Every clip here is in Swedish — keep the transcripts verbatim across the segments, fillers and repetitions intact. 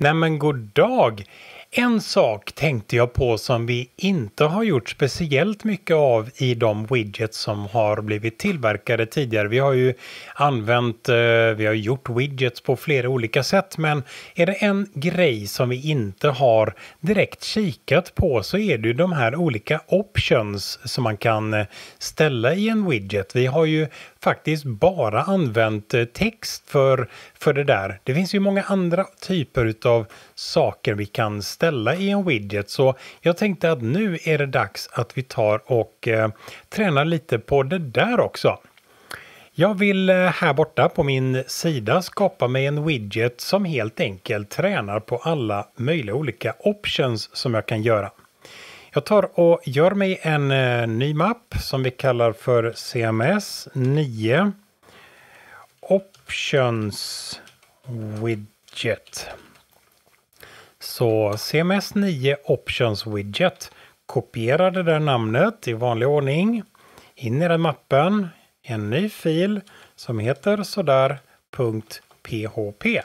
Nej men god dag! En sak tänkte jag på som vi inte har gjort speciellt mycket av i de widgets som har blivit tillverkade tidigare. Vi har ju använt, eh, vi har gjort widgets på flera olika sätt, men är det en grej som vi inte har direkt kikat på så är det ju de här olika options som man kan eh, ställa i en widget. Vi har ju faktiskt bara använt eh, text för, för det där. Det finns ju många andra typer av saker vi kan ställa i en widget, så jag tänkte att nu är det dags att vi tar och eh, tränar lite på det där också. Jag vill eh, här borta på min sida skapa mig en widget som helt enkelt tränar på alla möjliga olika options som jag kan göra. Jag tar och gör mig en eh, ny mapp som vi kallar för C M S nio Options Widget. Så C M S nio Options Widget. Kopiera det där namnet i vanlig ordning. In i den mappen. En ny fil som heter sådär.php.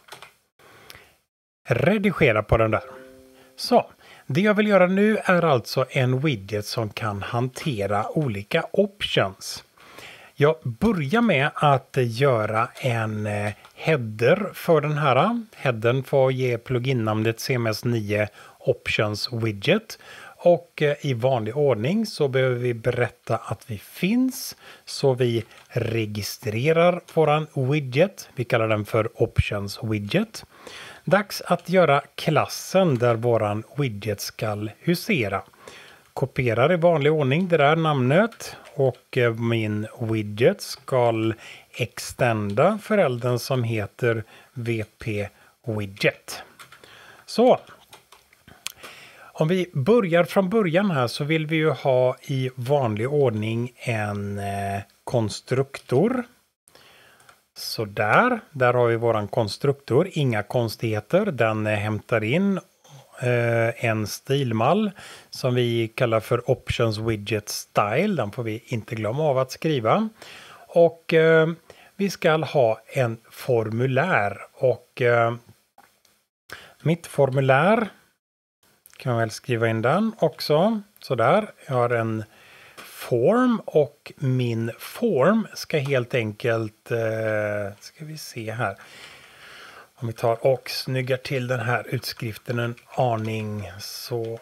Redigera på den där. Så. Det jag vill göra nu är alltså en widget som kan hantera olika options. Jag börjar med att göra en header för den här. Headern får ge pluginnamnet C M S nio Options Widget. Och i vanlig ordning så behöver vi berätta att vi finns. Så vi registrerar våran widget. Vi kallar den för Options Widget. Dags att göra klassen där våran widget ska husera. Kopierar i vanlig ordning det där namnet och min widget ska extenda föräldern som heter V P Widget. Så. Om vi börjar från början här så vill vi ju ha i vanlig ordning en eh, konstruktor. Så där, där har vi våran konstruktor, inga konstigheter, den eh, hämtar in eh, en stilmall som vi kallar för Options Widget Style, den får vi inte glömma av att skriva. Och eh, vi ska ha en formulär och eh, mitt formulär kan man väl skriva in den också, så där, jag har en form och min form ska helt enkelt, eh, ska vi se här, om vi tar och snyggar till den här utskriften en aning, så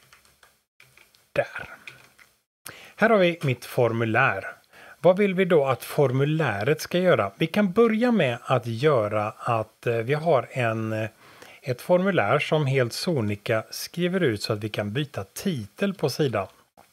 där. Här har vi mitt formulär. Vad vill vi då att formuläret ska göra? Vi kan börja med att göra att eh, vi har en, ett formulär som helt sonika skriver ut så att vi kan byta titel på sidan.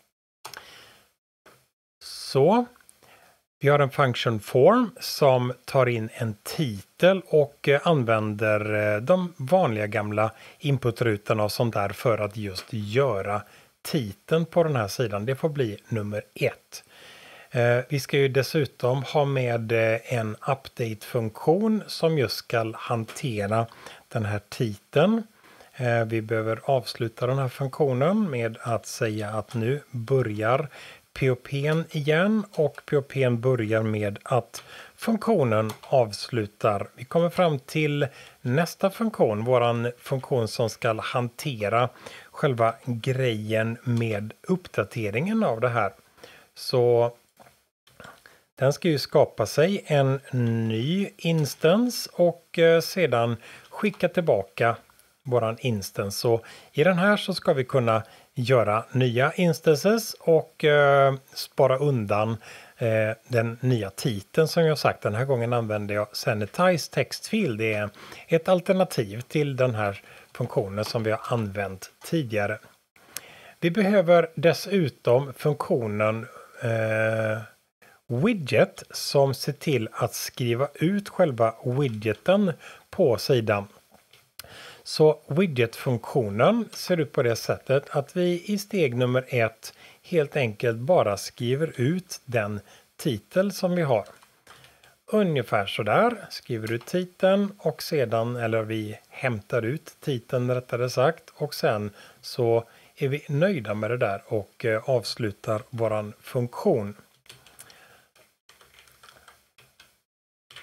Så, vi har en function form som tar in en titel och använder de vanliga gamla inputrutorna och sånt där för att just göra titeln på den här sidan. Det får bli nummer ett. Vi ska ju dessutom ha med en update-funktion som just ska hantera den här titeln. Vi behöver avsluta den här funktionen med att säga att nu börjar P O P:n igen och P O P:n börjar med att funktionen avslutar. Vi kommer fram till nästa funktion, våran funktion som ska hantera själva grejen med uppdateringen av det här. Så den ska ju skapa sig en ny instans och sedan skicka tillbaka våran instans. Så i den här så ska vi kunna göra nya instances och eh, spara undan eh, den nya titeln som jag sagt. Den här gången använder jag Sanitize Text Field. Det är ett alternativ till den här funktionen som vi har använt tidigare. Vi behöver dessutom funktionen eh, widget som ser till att skriva ut själva widgeten på sidan. Så widget-funktionen ser ut på det sättet att vi i steg nummer ett helt enkelt bara skriver ut den titel som vi har. Ungefär så där skriver ut titeln och sedan, eller vi hämtar ut titeln rättare sagt, och sen så är vi nöjda med det där och avslutar våran funktion.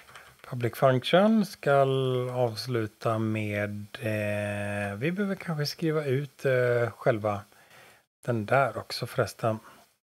Public function ska avsluta med, eh, vi behöver kanske skriva ut eh, själva den där också förresten.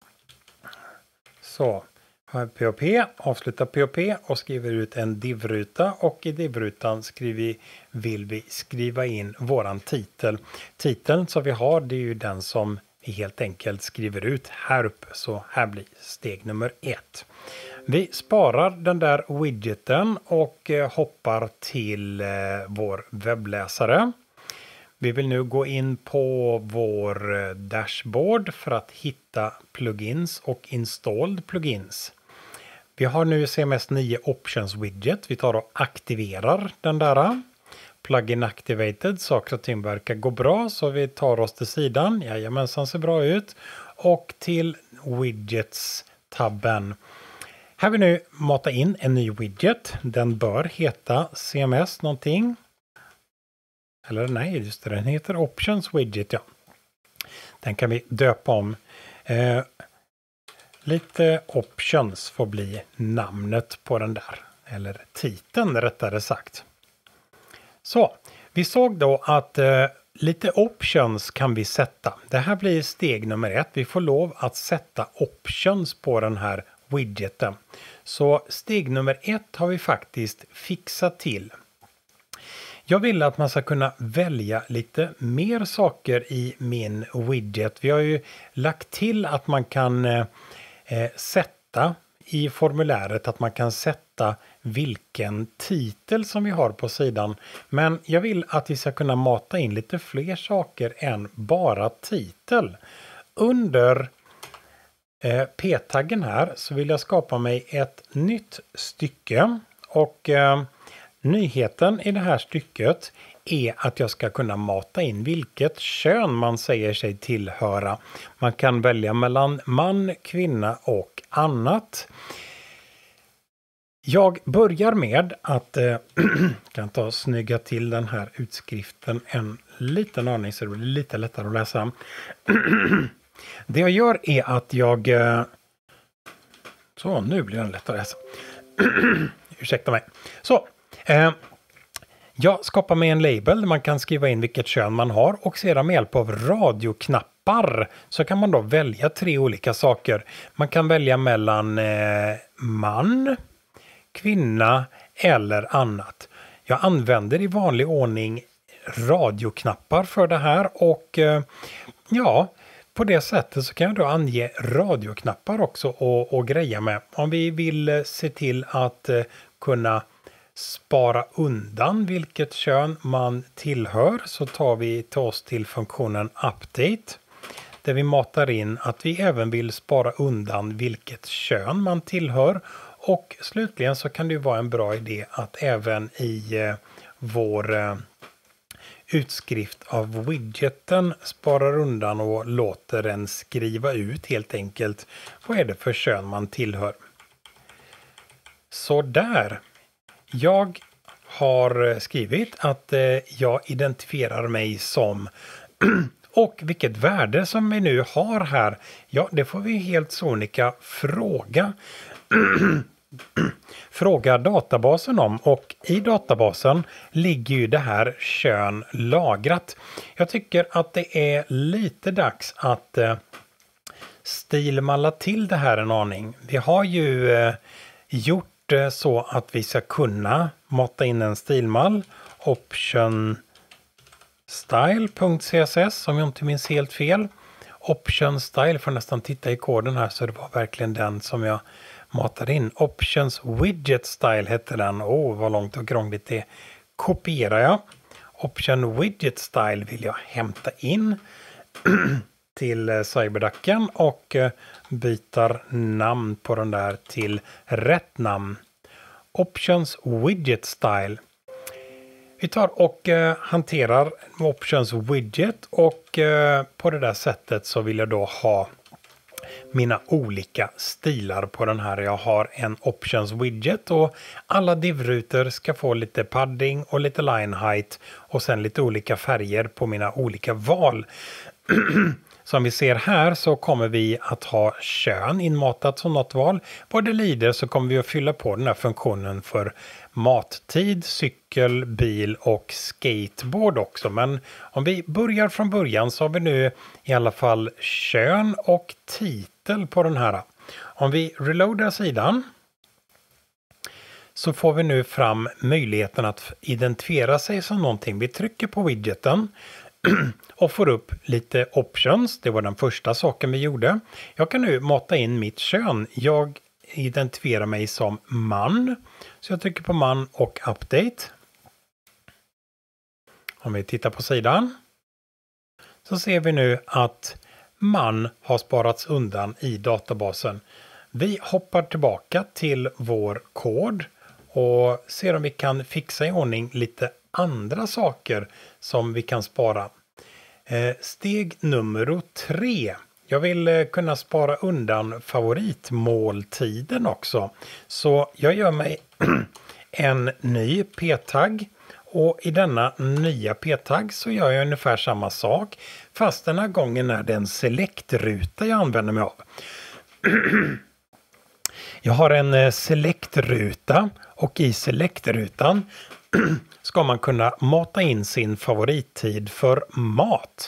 Så, har P O P, avsluta P O P och skriver ut en div-ruta och i div-rutan skriver, vill vi skriva in våran titel. Titeln som vi har, det är ju den som vi helt enkelt skriver ut här uppe, så här blir steg nummer ett. Vi sparar den där widgeten och eh, hoppar till eh, vår webbläsare. Vi vill nu gå in på vår eh, dashboard för att hitta plugins och installed plugins. Vi har nu C M S nio Options widget. Vi tar och aktiverar den där. Plugin activated, saker och ting verkar gå bra så vi tar oss till sidan. Jajamensan, ser bra ut. Och till widgets-tabben. Här vill vi nu mata in en ny widget. Den bör heta C M S någonting. Eller nej, just det, den heter Options widget, ja. Den kan vi döpa om. Eh, lite options får bli namnet på den där. Eller titeln rättare sagt. Så, vi såg då att eh, lite options kan vi sätta. Det här blir steg nummer ett. Vi får lov att sätta options på den här widgeten. Så steg nummer ett har vi faktiskt fixat till. Jag vill att man ska kunna välja lite mer saker i min widget. Vi har ju lagt till att man kan eh, sätta i formuläret att man kan sätta vilken titel som vi har på sidan. Men jag vill att vi ska kunna mata in lite fler saker än bara titel. Under eh, p-taggen här så vill jag skapa mig ett nytt stycke och eh, nyheten i det här stycket är att jag ska kunna mata in vilket kön man säger sig tillhöra. Man kan välja mellan man, kvinna och annat. Jag börjar med att eh, kan ta och snygga till den här utskriften en liten aning så det blir lite lättare att läsa. Det jag gör är att jag... Eh, så, nu blir den lättare att läsa. Ursäkta mig. Så, eh, jag skapar mig en label där man kan skriva in vilket kön man har och sedan med hjälp av radioknappar så kan man då välja tre olika saker. Man kan välja mellan eh, man, kvinna eller annat. Jag använder i vanlig ordning radioknappar för det här och eh, ja, på det sättet så kan jag då ange radioknappar också och, och greja med. Om vi vill se till att eh, kunna spara undan vilket kön man tillhör så tar vi till oss till funktionen update där vi matar in att vi även vill spara undan vilket kön man tillhör och slutligen så kan det ju vara en bra idé att även i eh, vår eh, utskrift av widgeten sparar undan och låter den skriva ut helt enkelt vad är det för kön man tillhör. Så där. Jag har skrivit att eh, jag identifierar mig som och vilket värde som vi nu har här. Ja, det får vi helt sonika fråga. Fråga databasen om och i databasen ligger ju det här kön lagrat. Jag tycker att det är lite dags att eh, stilmalla till det här en aning. Vi har ju eh, gjort det så att vi ska kunna mata in en stilmall. Option style.css om jag inte minns helt fel. Option style får nästan titta i koden här så det var verkligen den som jag matade in. Options widget style hette den. Åh, oh, vad långt och krångligt det kopierar jag. Option widget style vill jag hämta in till Cyberducken och byter namn på den där till rätt namn. Options widget style. Vi tar och eh, hanterar Options widget och eh, på det där sättet så vill jag då ha mina olika stilar på den här. Jag har en Options widget och alla div-rutor ska få lite padding och lite line height och sen lite olika färger på mina olika val. Som vi ser här så kommer vi att ha kön inmatat som något val. Vad det lider så kommer vi att fylla på den här funktionen för mattid, cykel, bil och skateboard också. Men om vi börjar från början så har vi nu i alla fall kön och titel på den här. Om vi reloadar sidan så får vi nu fram möjligheten att identifiera sig som någonting. Vi trycker på widgeten och får upp lite options. Det var den första saken vi gjorde. Jag kan nu mata in mitt kön. Jag identifierar mig som man. Så jag trycker på man och update. Om vi tittar på sidan så ser vi nu att man har sparats undan i databasen. Vi hoppar tillbaka till vår kod och ser om vi kan fixa i ordning lite andra saker som vi kan spara. Eh, steg nummer tre. Jag vill eh, kunna spara undan favoritmåltiden också. Så jag gör mig en ny p-tagg. Och i denna nya p-tagg så gör jag ungefär samma sak. Fast den här gången är det en select-ruta jag använder mig av. Jag har en select-ruta och i select-rutan ska man kunna mata in sin favorittid för mat.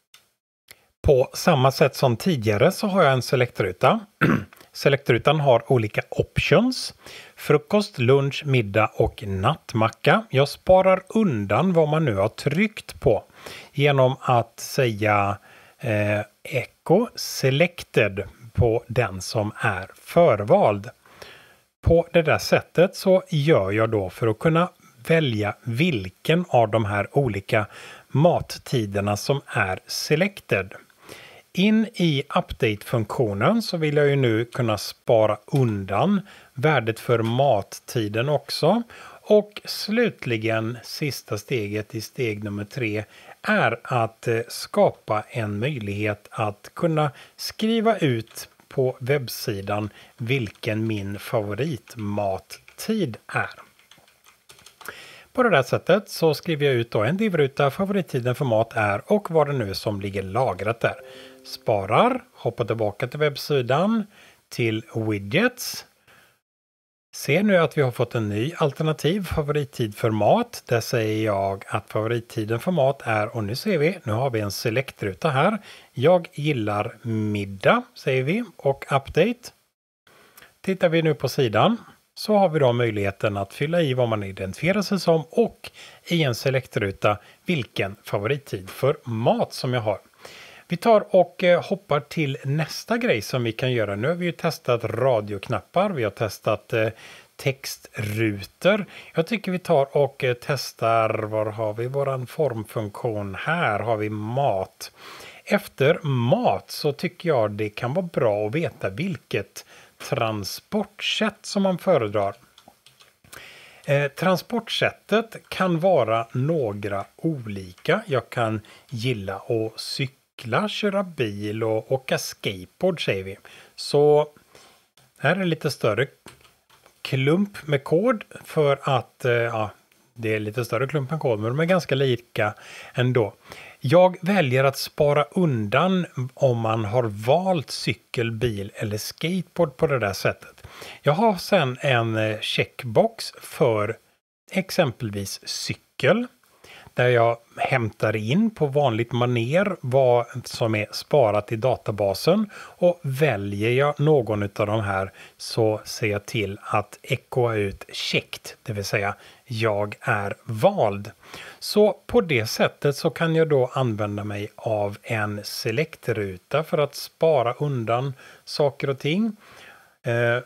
På samma sätt som tidigare så har jag en select-ruta. Select-rutan har olika options. Frukost, lunch, middag och nattmacka. Jag sparar undan vad man nu har tryckt på genom att säga eh, echo selected på den som är förvald. På det där sättet så gör jag då för att kunna välja vilken av de här olika mattiderna som är selected. In i update-funktionen så vill jag ju nu kunna spara undan värdet för mattiden också. Och slutligen sista steget i steg nummer tre är att skapa en möjlighet att kunna skriva ut på webbsidan vilken min favoritmattid är. På det där sättet så skriver jag ut då en divruta, favorittiden för mat är och vad det nu är som ligger lagrat där. Sparar, hoppar tillbaka till webbsidan, till widgets. Ser nu att vi har fått en ny alternativ favorittid för mat. Där säger jag att favorittiden för mat är, och nu ser vi, nu har vi en select-ruta här. Jag gillar middag, säger vi, och update. Tittar vi nu på sidan så har vi då möjligheten att fylla i vad man identifierar sig som och i en select-ruta vilken favorittid för mat som jag har. Vi tar och hoppar till nästa grej som vi kan göra. Nu har vi ju testat radioknappar, vi har testat textrutor. Jag tycker vi tar och testar, var har vi våran formfunktion? Här har vi mat. Efter mat så tycker jag det kan vara bra att veta vilket transportsätt som man föredrar. Eh, transportsättet kan vara några olika. Jag kan gilla att cykla, köra bil och åka skateboard, säger vi. Så här är en lite större klump med kod för att eh, ja, det är lite större klump med kod, men de är ganska lika ändå. Jag väljer att spara undan om man har valt cykel, bil eller skateboard på det där sättet. Jag har sedan en checkbox för exempelvis cykel. Där jag hämtar in på vanligt maner vad som är sparat i databasen. Och väljer jag någon av de här så ser jag till att echoa ut checked. Det vill säga jag är vald. Så på det sättet så kan jag då använda mig av en select-ruta för att spara undan saker och ting. Eh,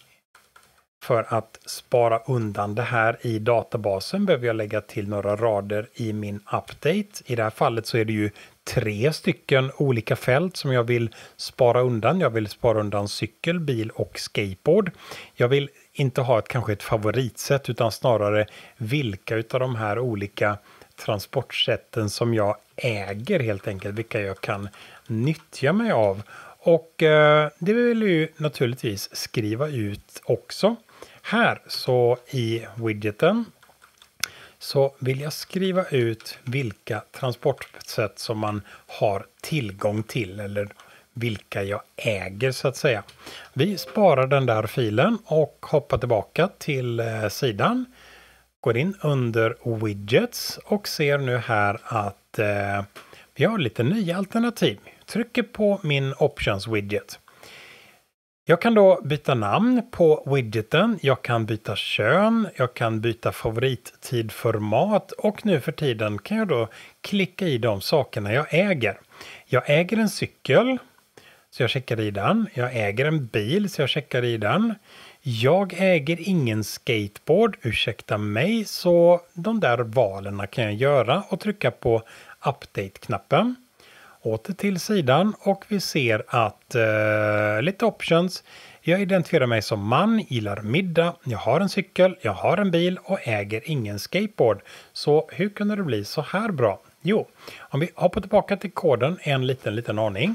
För att spara undan det här i databasen behöver jag lägga till några rader i min update. I det här fallet så är det ju tre stycken olika fält som jag vill spara undan. Jag vill spara undan cykel, bil och skateboard. Jag vill inte ha ett, kanske ett favoritsätt utan snarare vilka utav de här olika transportsätten som jag äger helt enkelt. Vilka jag kan nyttja mig av. Och eh, det vill jag ju naturligtvis skriva ut också. Här så i widgeten så vill jag skriva ut vilka transportsätt som man har tillgång till eller vilka jag äger så att säga. Vi sparar den där filen och hoppar tillbaka till eh, sidan. Går in under widgets och ser nu här att eh, vi har lite nya alternativ. Trycker på min options widget. Jag kan då byta namn på widgeten, jag kan byta kön, jag kan byta favorittidformat och nu för tiden kan jag då klicka i de sakerna jag äger. Jag äger en cykel, så jag checkar i den. Jag äger en bil, så jag checkar i den. Jag äger ingen skateboard, ursäkta mig, så de där valen kan jag göra och trycka på update-knappen. Åter till sidan och vi ser att eh, lite options. Jag identifierar mig som man, gillar middag, jag har en cykel, jag har en bil och äger ingen skateboard. Så hur kunde det bli så här bra? Jo, om vi hoppar tillbaka till koden en liten liten aning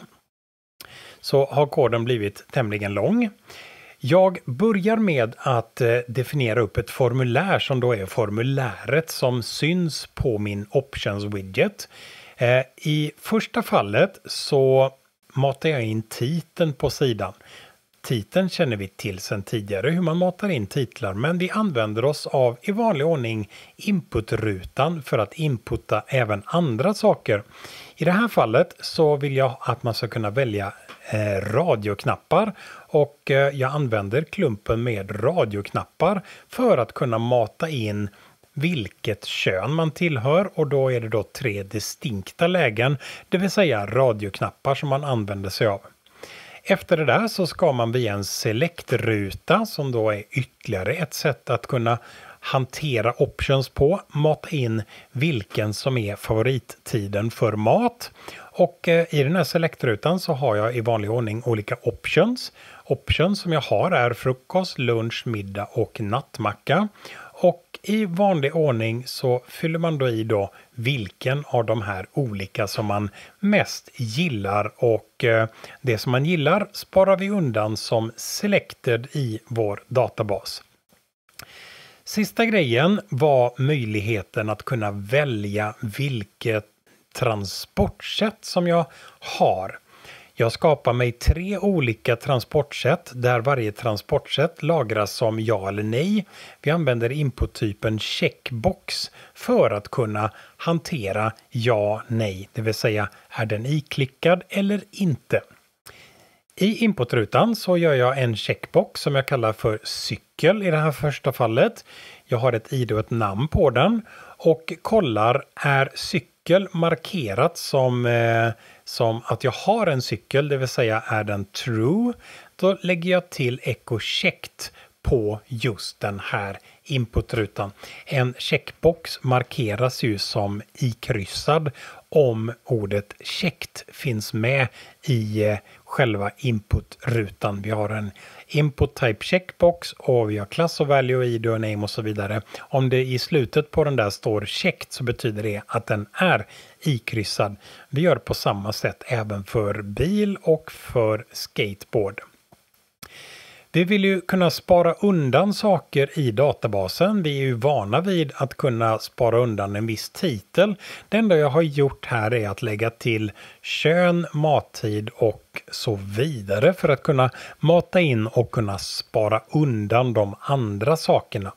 så har koden blivit tämligen lång. Jag börjar med att eh, definiera upp ett formulär som då är formuläret som syns på min options widget. Eh, I första fallet så matar jag in titeln på sidan. Titeln känner vi till sedan tidigare hur man matar in titlar, men vi använder oss av i vanlig ordning inputrutan för att inputta även andra saker. I det här fallet så vill jag att man ska kunna välja eh, radioknappar och eh, jag använder klumpen med radioknappar för att kunna mata in vilket kön man tillhör och då är det då tre distinkta lägen, det vill säga radioknappar som man använder sig av. Efter det där så ska man via en select-ruta som då är ytterligare ett sätt att kunna hantera options på, mata in vilken som är favorittiden för mat. Och eh, i den här select-rutan så har jag i vanlig ordning olika options. Options som jag har är frukost, lunch, middag och nattmacka. Och i vanlig ordning så fyller man då i då vilken av de här olika som man mest gillar och eh, det som man gillar sparar vi undan som selected i vår databas. Sista grejen var möjligheten att kunna välja vilket transportsätt som jag har. Jag skapar mig tre olika transportsätt där varje transportsätt lagras som ja eller nej. Vi använder inputtypen checkbox för att kunna hantera ja, nej. Det vill säga är den iklickad eller inte. I inputrutan så gör jag en checkbox som jag kallar för cykel i det här första fallet. Jag har ett I D och ett namn på den och kollar är cykel markerat som, eh, som att jag har en cykel, det vill säga är den true. Då lägger jag till echo checked på just den här inputrutan. En checkbox markeras ju som ikryssad om ordet checked finns med i eh, själva inputrutan. Vi har en input type checkbox och vi har class och value, I D och name och så vidare. Om det i slutet på den där står checked så betyder det att den är ikryssad. Vi gör på samma sätt även för bil och för skateboard. Vi vill ju kunna spara undan saker i databasen. Vi är ju vana vid att kunna spara undan en viss titel. Det enda jag har gjort här är att lägga till kön, mattid och så vidare för att kunna mata in och kunna spara undan de andra sakerna.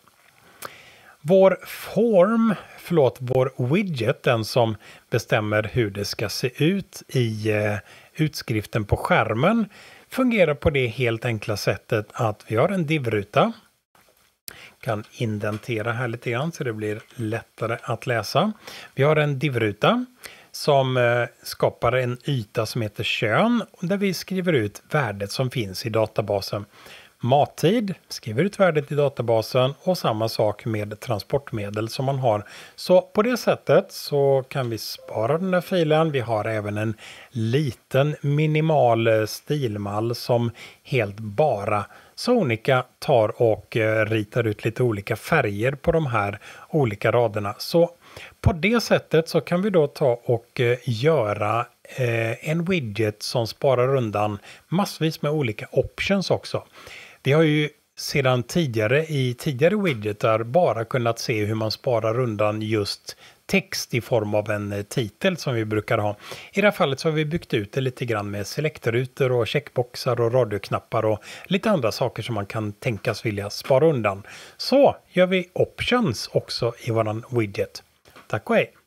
Vår form, förlåt, vår widget, den som bestämmer hur det ska se ut i eh, utskriften på skärmen, fungerar på det helt enkla sättet att vi har en div-ruta. Kan indentera här lite grann så det blir lättare att läsa. Vi har en div-ruta som eh, skapar en yta som heter kön där vi skriver ut värdet som finns i databasen. Mattid, skriver ut värdet i databasen och samma sak med transportmedel som man har. Så på det sättet så kan vi spara den här filen. Vi har även en liten minimal stilmall som helt bara Sonica tar och ritar ut lite olika färger på de här olika raderna. Så på det sättet så kan vi då ta och göra en widget som sparar undan massvis med olika options också. Vi har ju sedan tidigare i tidigare widgetar bara kunnat se hur man sparar undan just text i form av en titel som vi brukar ha. I det här fallet så har vi byggt ut det lite grann med selektorrutor och checkboxar och radioknappar och lite andra saker som man kan tänkas vilja spara undan. Så gör vi options också i våran widget. Tack och hej!